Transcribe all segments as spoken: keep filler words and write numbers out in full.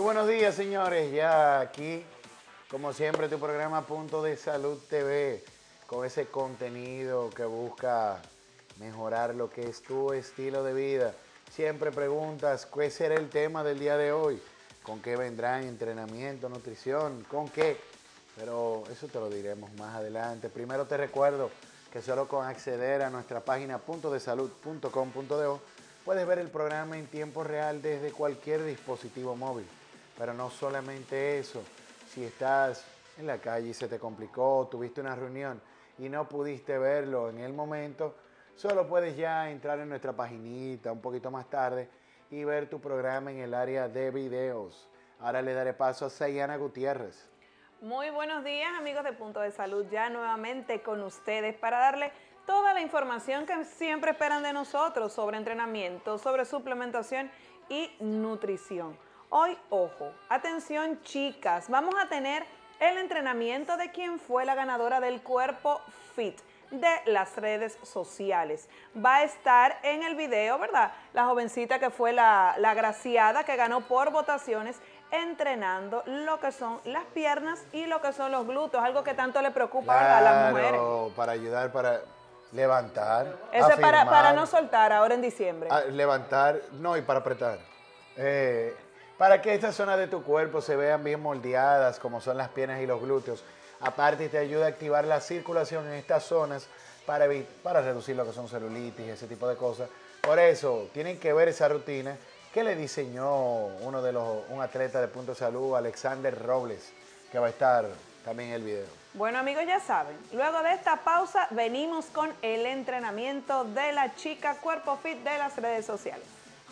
buenos días, señores. Ya aquí, como siempre, tu programa Punto de Salud T V, con ese contenido que busca mejorar lo que es tu estilo de vida. Siempre preguntas, ¿cuál será el tema del día de hoy? ¿Con qué vendrán? ¿Entrenamiento, nutrición? ¿Con qué? Pero eso te lo diremos más adelante. Primero te recuerdo que solo con acceder a nuestra página punto de salud punto com punto do puedes ver el programa en tiempo real desde cualquier dispositivo móvil. Pero no solamente eso, si estás en la calle y se te complicó, tuviste una reunión y no pudiste verlo en el momento, solo puedes ya entrar en nuestra paginita un poquito más tarde y ver tu programa en el área de videos. Ahora le daré paso a Sayana Gutiérrez. Muy buenos días, amigos de Punto de Salud, ya nuevamente con ustedes para darle toda la información que siempre esperan de nosotros sobre entrenamiento, sobre suplementación y nutrición. Hoy, ojo, atención chicas, vamos a tener el entrenamiento de quien fue la ganadora del Cuerpo Fit de las redes sociales. Va a estar en el video, ¿verdad? La jovencita que fue la, la agraciada, que ganó por votaciones, entrenando lo que son las piernas y lo que son los glúteos, algo que tanto le preocupa, claro, a las mujeres. Claro, para ayudar, para levantar, Eso es para, para no soltar ahora en diciembre. A levantar, no, y para apretar. Eh, para que estas zonas de tu cuerpo se vean bien moldeadas, como son las piernas y los glúteos. Aparte, te ayuda a activar la circulación en estas zonas para, para reducir lo que son celulitis y ese tipo de cosas. Por eso, tienen que ver esa rutina que le diseñó uno de los, un atleta de Punto de Salud, Alexander Robles, que va a estar también en el video. Bueno, amigos, ya saben, luego de esta pausa venimos con el entrenamiento de la chica Cuerpo Fit de las redes sociales.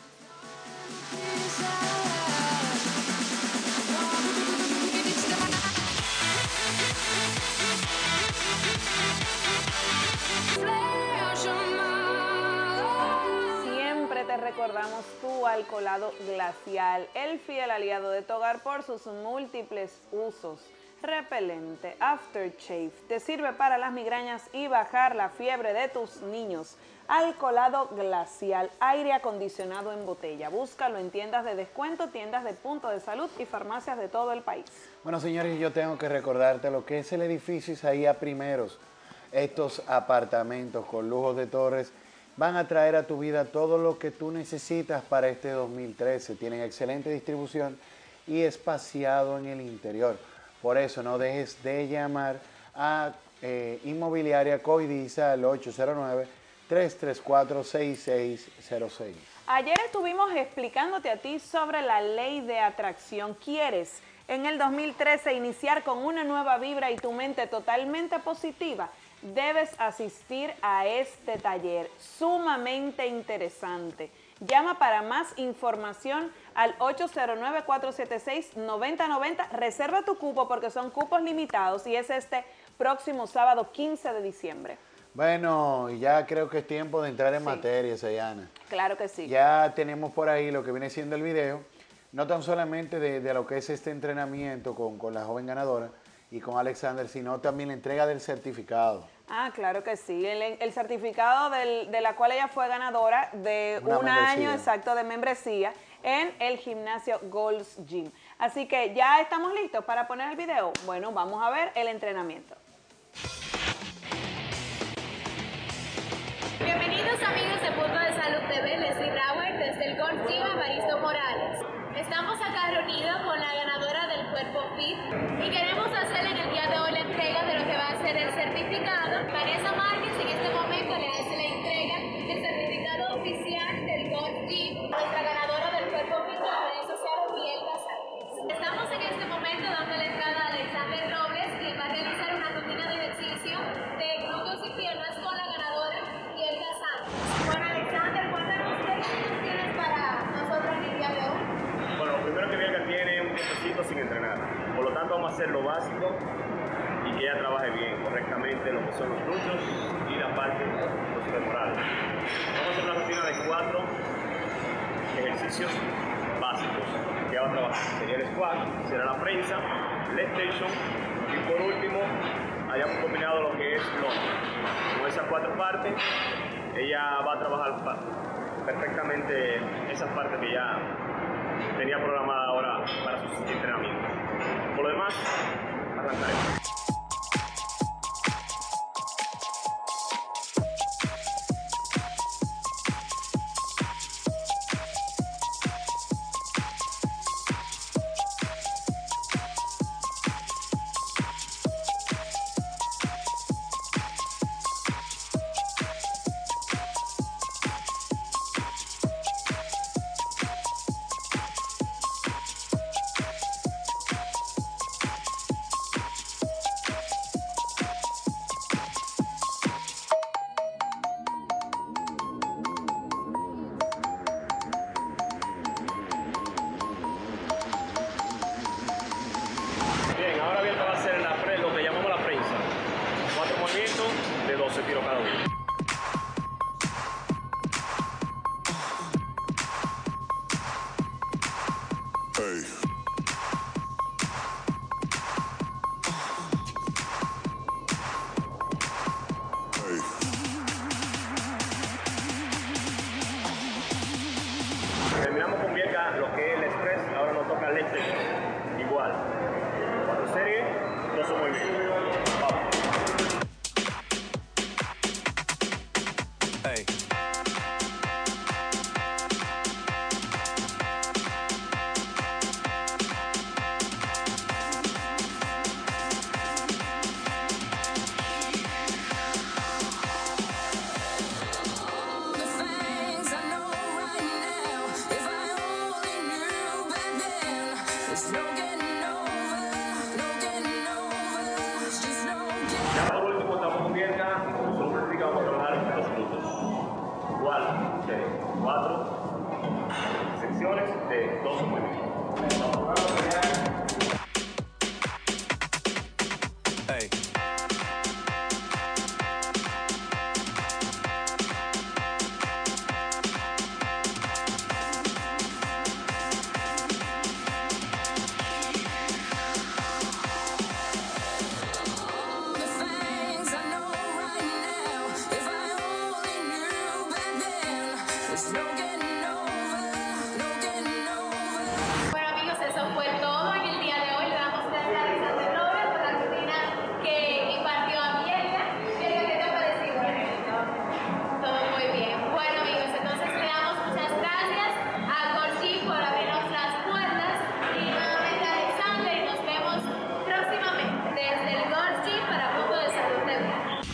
Siempre te recordamos tu alcoholado glacial, el fiel aliado de tu hogar por sus múltiples usos. Repelente, aftershave, te sirve para las migrañas y bajar la fiebre de tus niños. Alcoholado glacial, aire acondicionado en botella. Búscalo en tiendas de descuento, tiendas de Punto de Salud y farmacias de todo el país. Bueno, señores, yo tengo que recordarte lo que es el edificio Isaías Primeros. Estos apartamentos con lujos de torres van a traer a tu vida todo lo que tú necesitas para este dos mil trece. Tienen excelente distribución y espaciado en el interior. Por eso no dejes de llamar a eh, Inmobiliaria Coidiza al ocho cero nueve, tres tres cuatro, seis seis cero seis. Ayer estuvimos explicándote a ti sobre la ley de atracción. ¿Quieres en el dos mil trece iniciar con una nueva vibra y tu mente totalmente positiva? Debes asistir a este taller sumamente interesante. Llama para más información al ocho cero nueve, cuatro siete seis, nueve cero nueve cero. Reserva tu cupo porque son cupos limitados y es este próximo sábado quince de diciembre. Bueno, ya creo que es tiempo de entrar en Sí. materia, Sayana. Claro que sí. Ya tenemos por ahí lo que viene siendo el video, no tan solamente de, de lo que es este entrenamiento con, con la joven ganadora y con Alexander, sino también la entrega del certificado. Ah, claro que sí. El, el certificado del, de la cual ella fue ganadora de Una un membresía. año exacto de membresía en el gimnasio Gold's Gym. Así que ya estamos listos para poner el video. Bueno, vamos a ver el entrenamiento. Bienvenidos amigos de Punto de Salud T V, Leslie Brauer desde el Gold's Gym Evaristo Morales. Estamos acá reunidos con la ganadora del Cuerpo Fit y queremos hacerle en el día de hoy la entrega de lo que va a ser el certificado. Vanessa Márquez en este momento le hace la entrega del certificado oficial del Gold's Gym, nuestra ganadora del Cuerpo Fit de la red social Bielda Sánchez. Estamos en este momento dando la entrada a Alexander Robles, quien va a realizar una rutina de ejercicio de glúteos y piernas con la ganadora Bielda Sánchez. Bueno, Alexander, cuéntanos qué ejercicios tienes para nosotros en el día de hoy. Bueno, lo primero que Bielda tiene es un tiempecito sin entrenar. Por lo tanto, vamos a hacer lo básico y que ella trabaje bien, correctamente, lo que son los glúteos y la parte de los femorales. Vamos a hacer una rutina de cuatro ejercicios básicos que ella va a trabajar. Sería el squat, será la prensa, el extension y por último, hayamos combinado lo que es lunge. Con esas cuatro partes, ella va a trabajar perfectamente esas partes que ya tenía programada ahora para sus entrenamientos. Por lo demás, arrancaremos. doce tiros cada uno. Hey. Hey. Terminamos con Bielka lo que es el express, ahora nos toca el left extension. Igual. Cuatro series, dos son muy bien. Vamos. Hey. Ya por último estamos con Bielka, nosotros practicamos vamos a trabajar los glúteos. Igual, de cuatro secciones de doce movimientos. Hey. Bueno amigos, eso fue todo en el día de hoy. Le damos gracias a Alexander Robert por la rutina que impartió a Bielka. Bielka, ¿qué te ha parecido? Todo muy bien. Bueno amigos, entonces le damos muchas gracias a Gorgi por abrirnos las puertas y nuevamente a Alexander y nos vemos próximamente desde el Gorgi para Punto de Salud T V.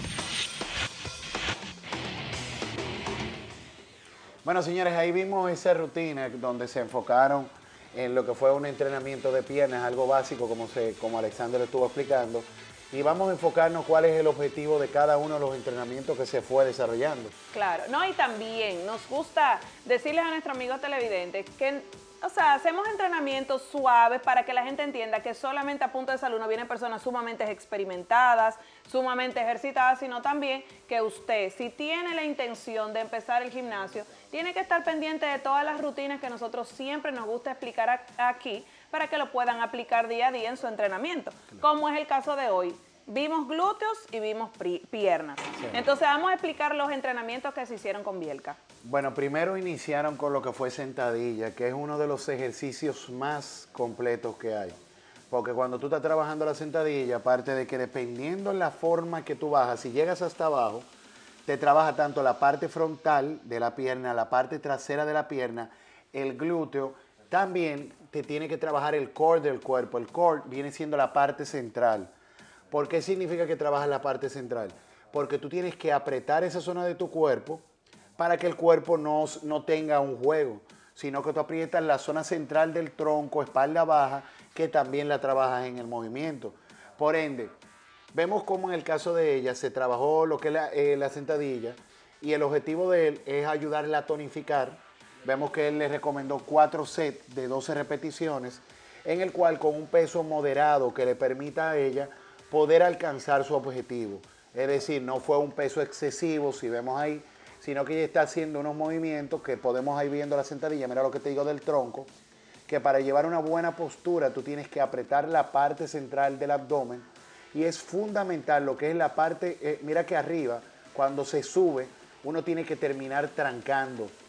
Bueno, señores, ahí vimos esa rutina donde se enfocaron en lo que fue un entrenamiento de piernas, algo básico como, se, como Alexander estuvo explicando. Y vamos a enfocarnos cuál es el objetivo de cada uno de los entrenamientos que se fue desarrollando. Claro, no, y también nos gusta decirles a nuestros amigos televidentes que, o sea, hacemos entrenamientos suaves para que la gente entienda que solamente a Punto de Salud no vienen personas sumamente experimentadas, sumamente ejercitadas, sino también que usted, si tiene la intención de empezar el gimnasio, tiene que estar pendiente de todas las rutinas que nosotros siempre nos gusta explicar a- aquí para que lo puedan aplicar día a día en su entrenamiento, como es el caso de hoy. Vimos glúteos y vimos pri- piernas. Sí. Entonces vamos a explicar los entrenamientos que se hicieron con Bielka. Bueno, primero iniciaron con lo que fue sentadilla, que es uno de los ejercicios más completos que hay. Porque cuando tú estás trabajando la sentadilla, aparte de que dependiendo la forma que tú bajas, si llegas hasta abajo, te trabaja tanto la parte frontal de la pierna, la parte trasera de la pierna, el glúteo, también te tiene que trabajar el core del cuerpo. El core viene siendo la parte central. ¿Por qué significa que trabajas la parte central? Porque tú tienes que apretar esa zona de tu cuerpo para que el cuerpo no, no tenga un juego, sino que tú aprietas la zona central del tronco, espalda baja, que también la trabajas en el movimiento. Por ende, vemos cómo en el caso de ella se trabajó lo que es la, eh, la sentadilla y el objetivo de él es ayudarla a tonificar. Vemos que él le recomendó cuatro sets de doce repeticiones, en el cual con un peso moderado que le permita a ella poder alcanzar su objetivo. Es decir, no fue un peso excesivo, si vemos ahí, sino que ella está haciendo unos movimientos que podemos ir viendo la sentadilla. Mira lo que te digo del tronco, que para llevar una buena postura tú tienes que apretar la parte central del abdomen y es fundamental lo que es la parte, eh, mira que arriba, cuando se sube, uno tiene que terminar trancando.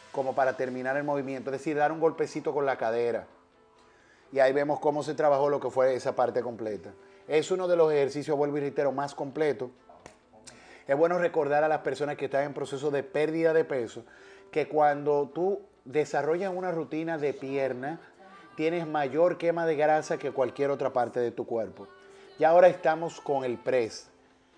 como para terminar el movimiento, es decir, dar un golpecito con la cadera. Y ahí vemos cómo se trabajó lo que fue esa parte completa. Es uno de los ejercicios, vuelvo y reitero, más completos. Es bueno recordar a las personas que están en proceso de pérdida de peso que cuando tú desarrollas una rutina de pierna, tienes mayor quema de grasa que cualquier otra parte de tu cuerpo. Y ahora estamos con el press.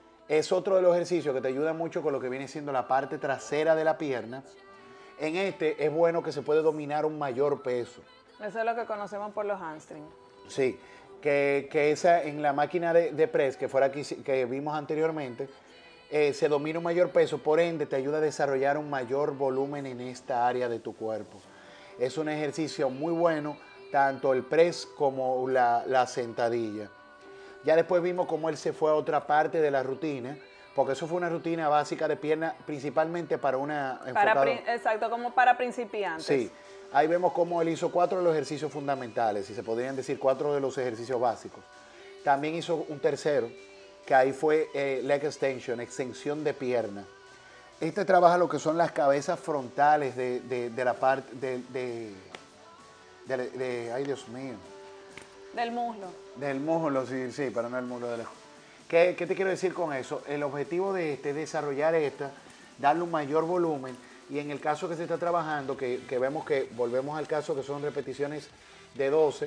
Es otro de los ejercicios que te ayuda mucho con lo que viene siendo la parte trasera de la pierna. En este es bueno que se puede dominar un mayor peso. Eso es lo que conocemos por los hamstrings. Sí, que, que esa en la máquina de, de press que, fuera aquí, que vimos anteriormente, eh, se domina un mayor peso, por ende te ayuda a desarrollar un mayor volumen en esta área de tu cuerpo. Es un ejercicio muy bueno, tanto el press como la, la sentadilla. Ya después vimos cómo él se fue a otra parte de la rutina, porque eso fue una rutina básica de pierna, principalmente para una... Para, enfocado, exacto, como para principiantes. Sí, ahí vemos cómo él hizo cuatro de los ejercicios fundamentales, y se podrían decir cuatro de los ejercicios básicos. También hizo un tercero, que ahí fue eh, leg extension, extensión de pierna. Este trabaja lo que son las cabezas frontales de, de, de la parte de, de, de, de, de... Ay, Dios mío. Del muslo. Del muslo, sí, sí, para no el muslo de lejos. ¿Qué, ¿Qué te quiero decir con eso? El objetivo de este es desarrollar esta, darle un mayor volumen, y en el caso que se está trabajando, que, que vemos que, volvemos al caso que son repeticiones de doce,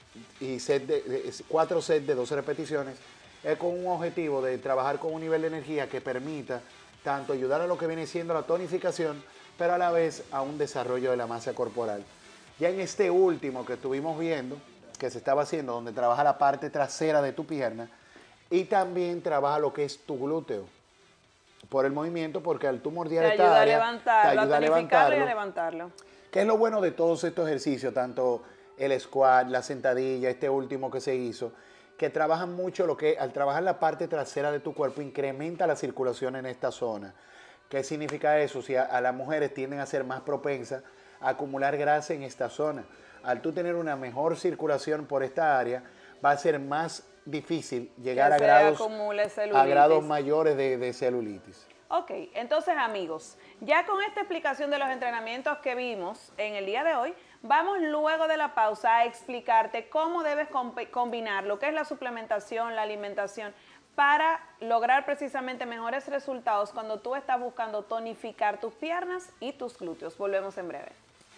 y set de, de, cuatro sets de doce repeticiones, es con un objetivo de trabajar con un nivel de energía que permita tanto ayudar a lo que viene siendo la tonificación, pero a la vez a un desarrollo de la masa corporal. Ya en este último que estuvimos viendo, que se estaba haciendo, donde trabaja la parte trasera de tu pierna, y también trabaja lo que es tu glúteo, por el movimiento, porque al tú mordiar te esta ayuda área, a levantarlo, te ayuda a a levantarlo. y a levantarlo. ¿Qué es lo bueno de todos estos ejercicios, tanto el squat, la sentadilla, este último que se hizo, que trabajan mucho lo que, al trabajar la parte trasera de tu cuerpo, incrementa la circulación en esta zona? ¿Qué significa eso? Si a, a las mujeres tienden a ser más propensas a acumular grasa en esta zona, al tú tener una mejor circulación por esta área, va a ser más difícil llegar a grados, a grados mayores de, de celulitis. Ok, entonces amigos, ya con esta explicación de los entrenamientos que vimos en el día de hoy, vamos luego de la pausa a explicarte cómo debes combinar lo que es la suplementación, la alimentación, para lograr precisamente mejores resultados cuando tú estás buscando tonificar tus piernas y tus glúteos. Volvemos en breve.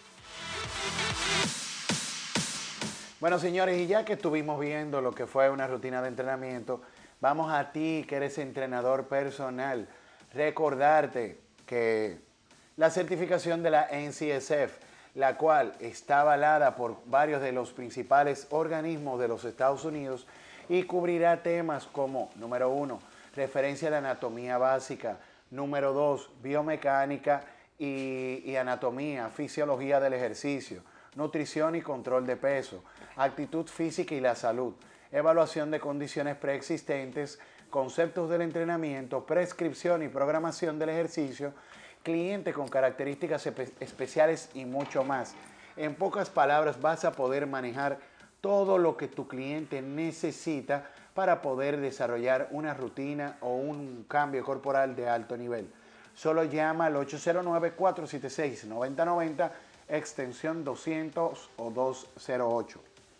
Bueno, señores, y ya que estuvimos viendo lo que fue una rutina de entrenamiento, vamos a ti, que eres entrenador personal, recordarte que la certificación de la N C S F, la cual está avalada por varios de los principales organismos de los Estados Unidos y cubrirá temas como, número uno, referencia de anatomía básica, número dos, biomecánica y, y anatomía, fisiología del ejercicio, nutrición y control de peso, actitud física y la salud, evaluación de condiciones preexistentes, conceptos del entrenamiento, prescripción y programación del ejercicio, cliente con características espe- especiales y mucho más. En pocas palabras, vas a poder manejar todo lo que tu cliente necesita para poder desarrollar una rutina o un cambio corporal de alto nivel. Solo llama al ocho cero nueve, cuatro siete seis, nueve cero nueve cero, extensión doscientos o doscientos ocho.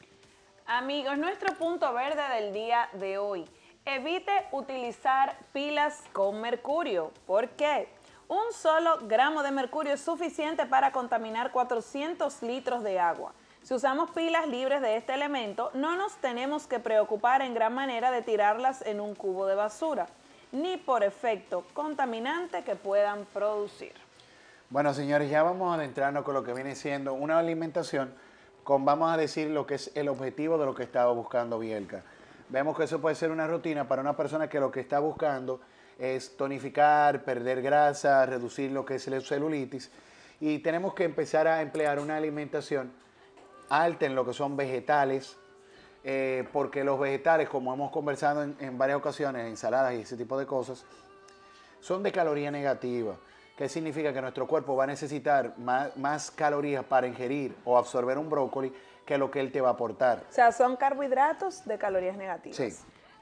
Amigos, nuestro punto verde del día de hoy. Evite utilizar pilas con mercurio. ¿Por qué? Un solo gramo de mercurio es suficiente para contaminar cuatrocientos litros de agua. Si usamos pilas libres de este elemento, no nos tenemos que preocupar en gran manera de tirarlas en un cubo de basura, ni por efecto contaminante que puedan producir. Bueno, señores, ya vamos a adentrarnos con lo que viene siendo una alimentación con, vamos a decir, lo que es el objetivo de lo que estaba buscando Bielka. Vemos que eso puede ser una rutina para una persona que lo que está buscando es tonificar, perder grasa, reducir lo que es la celulitis, y tenemos que empezar a emplear una alimentación alta en lo que son vegetales, eh, porque los vegetales, como hemos conversado en, en varias ocasiones, ensaladas y ese tipo de cosas, son de caloría negativa. ¿Qué significa? Que nuestro cuerpo va a necesitar más, más calorías para ingerir o absorber un brócoli que lo que él te va a aportar. O sea, son carbohidratos de calorías negativas. Sí.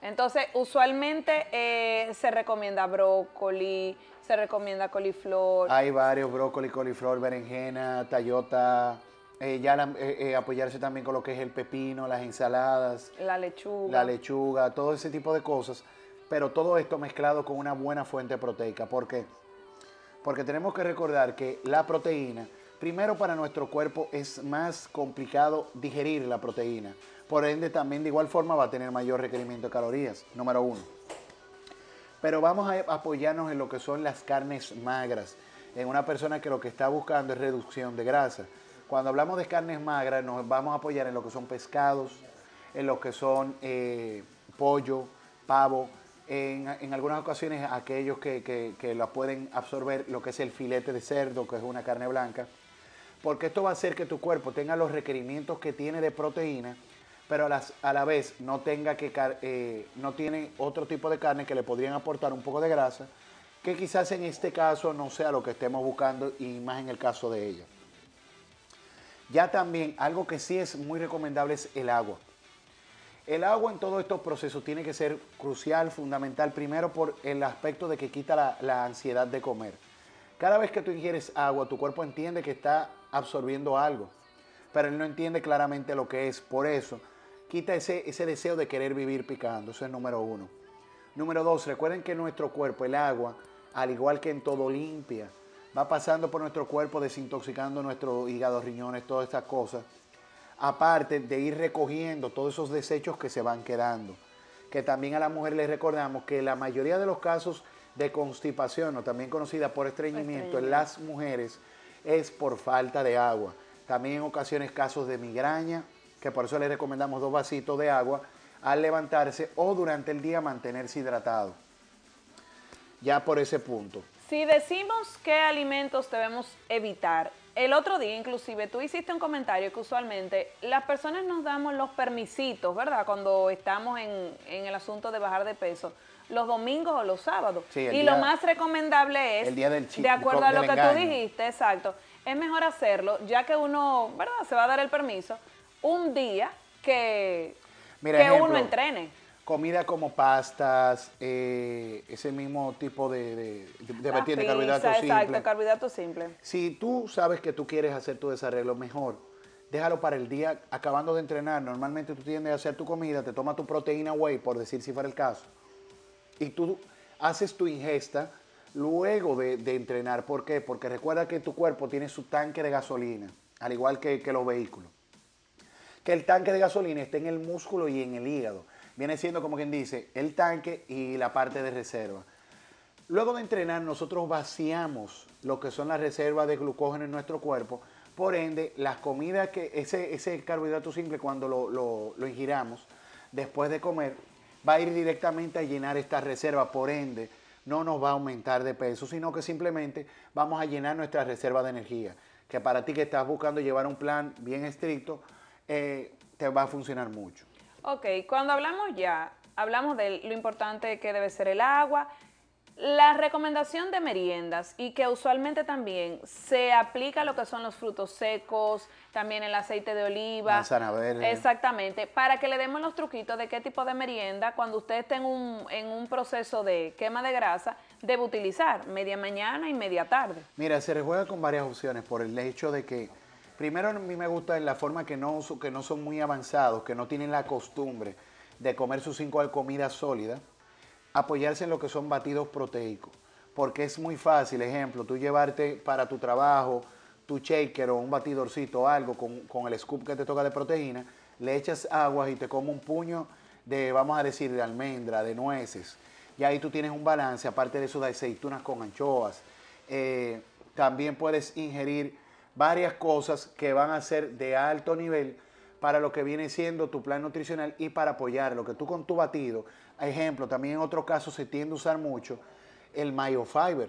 Entonces, usualmente eh, se recomienda brócoli, se recomienda coliflor. Hay varios, brócoli, coliflor, berenjena, tallota, eh, ya la- eh, eh, apoyarse también con lo que es el pepino, las ensaladas, La lechuga. la lechuga, todo ese tipo de cosas, pero todo esto mezclado con una buena fuente proteica. ¿Por qué? Porque tenemos que recordar que la proteína, primero para nuestro cuerpo es más complicado digerir la proteína, por ende también de igual forma va a tener mayor requerimiento de calorías, número uno. Pero vamos a apoyarnos en lo que son las carnes magras, en una persona que lo que está buscando es reducción de grasa. Cuando hablamos de carnes magras nos vamos a apoyar en lo que son pescados, en lo que son eh, pollo, pavo, en, en algunas ocasiones aquellos que, que, que la pueden absorber, lo que es el filete de cerdo, que es una carne blanca, porque esto va a hacer que tu cuerpo tenga los requerimientos que tiene de proteína, pero a, las, a la vez no tenga que eh, no tiene otro tipo de carne que le podrían aportar un poco de grasa, que quizás en este caso no sea lo que estemos buscando y más en el caso de ella. Ya también algo que sí es muy recomendable es el agua. El agua en todos estos procesos tiene que ser crucial, fundamental, primero por el aspecto de que quita la, la ansiedad de comer. Cada vez que tú ingieres agua, tu cuerpo entiende que está absorbiendo algo, pero él no entiende claramente lo que es. Por eso, quita ese, ese deseo de querer vivir picando. Eso es número uno. Número dos, recuerden que nuestro cuerpo, el agua, al igual que en todo, limpia. Va pasando por nuestro cuerpo, desintoxicando nuestro hígado, riñones, todas estas cosas. Aparte de ir recogiendo todos esos desechos que se van quedando. Que también a la mujer les recordamos que la mayoría de los casos de constipación, o también conocida por estreñimiento, en las mujeres es por falta de agua. También en ocasiones casos de migraña, que por eso les recomendamos dos vasitos de agua al levantarse o durante el día mantenerse hidratado. Ya por ese punto. Si decimos qué alimentos debemos evitar, el otro día inclusive tú hiciste un comentario que usualmente las personas nos damos los permisitos, ¿verdad? Cuando estamos en, en el asunto de bajar de peso, los domingos o los sábados. Sí, el y día- lo más recomendable es, el día del chi- de acuerdo a del lo que engaño. tú dijiste, exacto, es mejor hacerlo, ya que uno, ¿verdad? Se va a dar el permiso, un día que, Mira, que ejemplo, uno entrene. comida como pastas, eh, ese mismo tipo de, de, de, de La vertiente, pizza, carbohidratos exacto, simples. carbohidratos simples. Si tú sabes que tú quieres hacer tu desarreglo mejor, déjalo para el día acabando de entrenar. Normalmente tú tiendes a hacer tu comida, te tomas tu proteína whey, por decir si fuera el caso, y tú haces tu ingesta luego de, de entrenar. ¿Por qué? Porque recuerda que tu cuerpo tiene su tanque de gasolina, al igual que, que los vehículos. Que el tanque de gasolina está en el músculo y en el hígado. Viene siendo, como quien dice, el tanque y la parte de reserva. Luego de entrenar, nosotros vaciamos lo que son las reservas de glucógeno en nuestro cuerpo. Por ende, las comidas que, ese, ese carbohidrato simple, cuando lo, lo, lo ingiramos después de comer, va a ir directamente a llenar esta reserva. Por ende, no nos va a aumentar de peso, sino que simplemente vamos a llenar nuestra reserva de energía. Que para ti que estás buscando llevar un plan bien estricto, eh, te va a funcionar mucho. Ok, cuando hablamos ya, hablamos de lo importante que debe ser el agua, la recomendación de meriendas y que usualmente también se aplica a lo que son los frutos secos, también el aceite de oliva. Manzana verde. Exactamente, para que le demos los truquitos de qué tipo de merienda, cuando usted esté en un, en un proceso de quema de grasa, debe utilizar media mañana y media tarde. Mira, se rejuega con varias opciones por el hecho de que, primero a mí me gusta en la forma que no, que no son muy avanzados, que no tienen la costumbre de comer sus cinco comidas sólidas, apoyarse en lo que son batidos proteicos, porque es muy fácil, ejemplo, tú llevarte para tu trabajo tu shaker o un batidorcito o algo con, con el scoop que te toca de proteína, le echas agua y te comes un puño de, vamos a decir, de almendra, de nueces, y ahí tú tienes un balance, aparte de eso de aceitunas con anchoas. Eh, también puedes ingerir varias cosas que van a ser de alto nivel para lo que viene siendo tu plan nutricional y para apoyar lo que tú con tu batido. Ejemplo, también en otros casos se tiende a usar mucho el myofiber.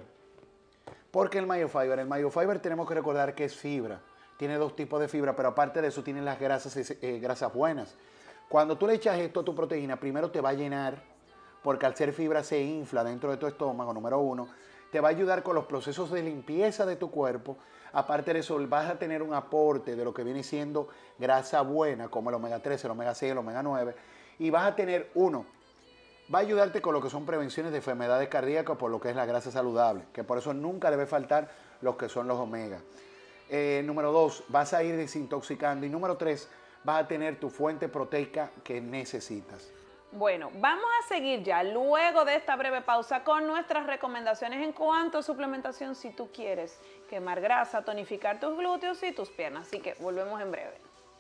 ¿Por qué el myofiber? El myofiber tenemos que recordar que es fibra. Tiene dos tipos de fibra, pero aparte de eso tiene las grasas, eh, grasas buenas. Cuando tú le echas esto a tu proteína, primero te va a llenar, porque al ser fibra se infla dentro de tu estómago, número uno. Te va a ayudar con los procesos de limpieza de tu cuerpo. Aparte de eso, vas a tener un aporte de lo que viene siendo grasa buena, como el omega tres, el omega seis, el omega nueve. Y vas a tener, uno, Va a ayudarte con lo que son prevenciones de enfermedades cardíacas por lo que es la grasa saludable, que por eso nunca debe faltar los que son los omega. Eh, número dos, vas a ir desintoxicando. Y número tres, vas a tener tu fuente proteica que necesitas. Bueno, vamos a seguir ya luego de esta breve pausa con nuestras recomendaciones en cuanto a suplementación si tú quieres quemar grasa, tonificar tus glúteos y tus piernas. Así que volvemos en breve.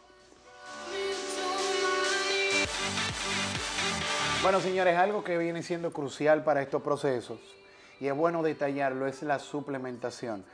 Bueno, señores, algo que viene siendo crucial para estos procesos, y es bueno detallarlo, es la suplementación.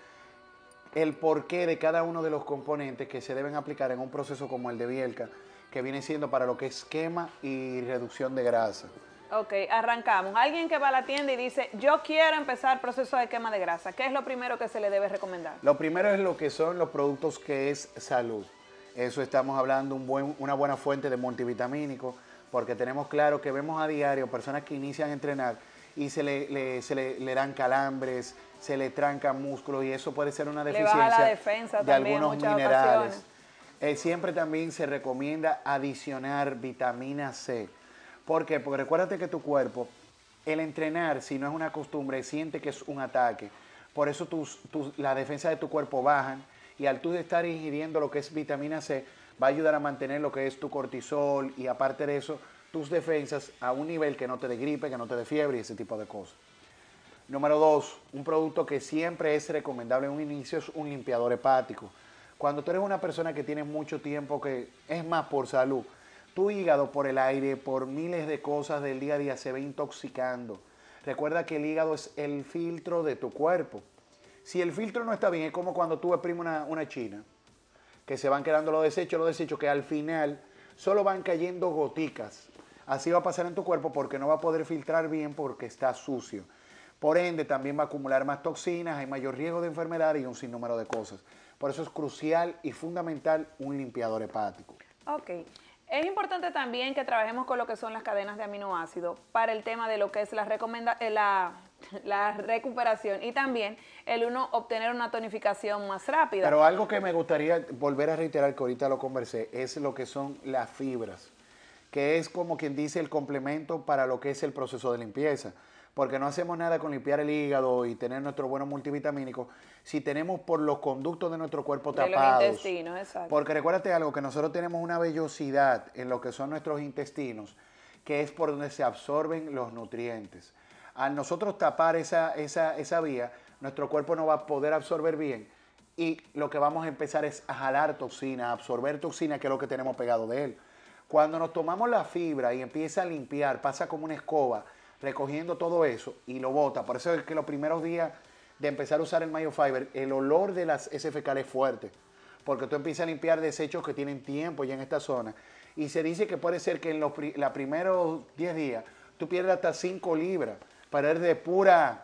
El porqué de cada uno de los componentes que se deben aplicar en un proceso como el de Bielka, que viene siendo para lo que es quema y reducción de grasa. Ok, arrancamos. Alguien que va a la tienda y dice, yo quiero empezar el proceso de quema de grasa. ¿Qué es lo primero que se le debe recomendar? Lo primero es lo que son los productos que es salud. Eso estamos hablando, un buen, una buena fuente de multivitamínico, porque tenemos claro que vemos a diario personas que inician a entrenar y se le, le, se le, le dan calambres, se le trancan músculos y eso puede ser una deficiencia le baja la defensa de también algunos en muchas minerales. ocasiones. Eh, siempre también se recomienda adicionar vitamina C. ¿Por qué? Porque recuérdate que tu cuerpo, el entrenar, si no es una costumbre, siente que es un ataque. Por eso tus, tus, la defensa de tu cuerpo bajan y al tú de estar ingiriendo lo que es vitamina C, va a ayudar a mantener lo que es tu cortisol y aparte de eso, tus defensas a un nivel que no te dé gripe, que no te dé fiebre y ese tipo de cosas. Número dos, un producto que siempre es recomendable en un inicio es un limpiador hepático. Cuando tú eres una persona que tiene mucho tiempo, que es más por salud, tu hígado por el aire, por miles de cosas del día a día se ve intoxicando. Recuerda que el hígado es el filtro de tu cuerpo. Si el filtro no está bien, es como cuando tú exprimes una, una china, que se van quedando los desechos, los desechos que al final solo van cayendo goticas. Así va a pasar en tu cuerpo porque no va a poder filtrar bien porque está sucio. Por ende, también va a acumular más toxinas, hay mayor riesgo de enfermedad y un sinnúmero de cosas. Por eso es crucial y fundamental un limpiador hepático. Ok. Es importante también que trabajemos con lo que son las cadenas de aminoácidos para el tema de lo que es la, recomenda la, la recuperación y también el uno obtener una tonificación más rápida. Pero algo que me gustaría volver a reiterar, que ahorita lo conversé, es lo que son las fibras, que es como quien dice el complemento para lo que es el proceso de limpieza. Porque no hacemos nada con limpiar el hígado y tener nuestro bueno multivitamínico si tenemos por los conductos de nuestro cuerpo de tapados. Los intestinos, exacto. Porque recuérdate algo, que nosotros tenemos una vellosidad en lo que son nuestros intestinos, que es por donde se absorben los nutrientes. Al nosotros tapar esa, esa, esa vía, nuestro cuerpo no va a poder absorber bien y lo que vamos a empezar es a jalar toxina, a absorber toxina, que es lo que tenemos pegado de él. Cuando nos tomamos la fibra y empieza a limpiar, pasa como una escoba, recogiendo todo eso y lo bota. Por eso es que los primeros días de empezar a usar el MyoFiber, el olor de las S F K es fuerte, porque tú empiezas a limpiar desechos que tienen tiempo ya en esta zona. Y se dice que puede ser que en los la primeros diez días tú pierdas hasta cinco libras para ir de pura...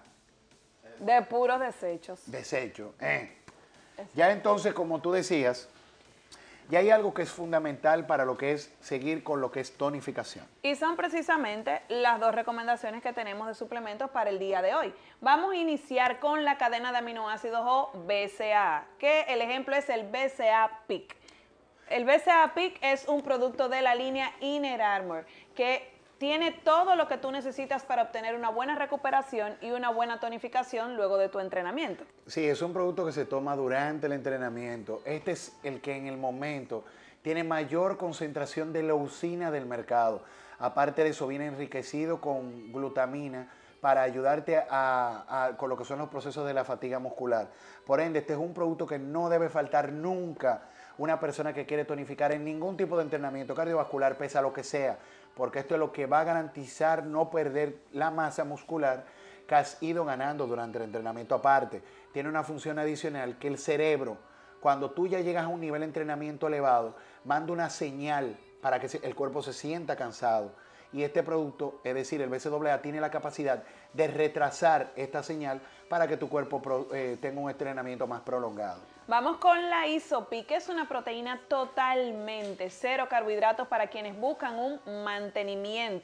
De puros desechos. Desecho. Eh. Ya entonces, como tú decías, ya hay algo que es fundamental para lo que es seguir con lo que es tonificación. Y son precisamente las dos recomendaciones que tenemos de suplementos para el día de hoy. Vamos a iniciar con la cadena de aminoácidos o B C A A, que el ejemplo es el B C A A P I C. El B C A A P I C es un producto de la línea Inner Armour que tiene todo lo que tú necesitas para obtener una buena recuperación y una buena tonificación luego de tu entrenamiento. Sí, es un producto que se toma durante el entrenamiento. Este es el que en el momento tiene mayor concentración de leucina del mercado. Aparte de eso, viene enriquecido con glutamina para ayudarte a, a, con lo que son los procesos de la fatiga muscular. Por ende, este es un producto que no debe faltar nunca una persona que quiere tonificar en ningún tipo de entrenamiento cardiovascular, pesa lo que sea, porque esto es lo que va a garantizar no perder la masa muscular que has ido ganando durante el entrenamiento. Aparte, tiene una función adicional que el cerebro, cuando tú ya llegas a un nivel de entrenamiento elevado, manda una señal para que el cuerpo se sienta cansado. Y este producto, es decir, el B C A A, tiene la capacidad de retrasar esta señal para que tu cuerpo eh, tenga un entrenamiento más prolongado. Vamos con la Isopi, que es una proteína totalmente cero carbohidratos para quienes buscan un mantenimiento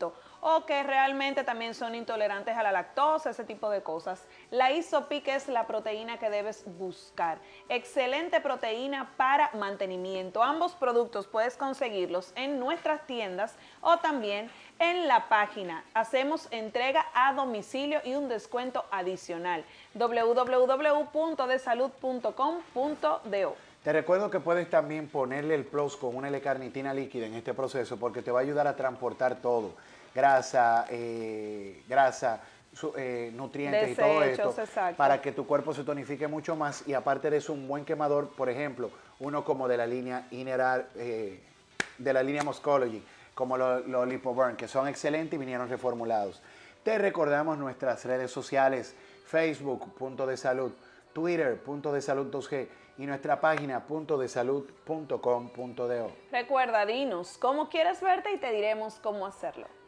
o que realmente también son intolerantes a la lactosa, ese tipo de cosas. La Isopic es la proteína que debes buscar. Excelente proteína para mantenimiento. Ambos productos puedes conseguirlos en nuestras tiendas o también en la página. Hacemos entrega a domicilio y un descuento adicional. w w w punto de salud punto com punto do. Te recuerdo que puedes también ponerle el plus con una L-carnitina líquida en este proceso porque te va a ayudar a transportar todo, grasa, eh, grasa, su, eh, nutrientes Desechos, y todo esto, exacto, para que tu cuerpo se tonifique mucho más y aparte eres un buen quemador, por ejemplo, uno como de la línea Ineral, eh, de la línea Muscology, como los lo LipoBurn, que son excelentes y vinieron reformulados. Te recordamos nuestras redes sociales, Facebook, Punto de Salud, Twitter, Punto de Salud dos G, y nuestra página punto de salud punto com punto do. Recuerda, dinos cómo quieres verte y te diremos cómo hacerlo.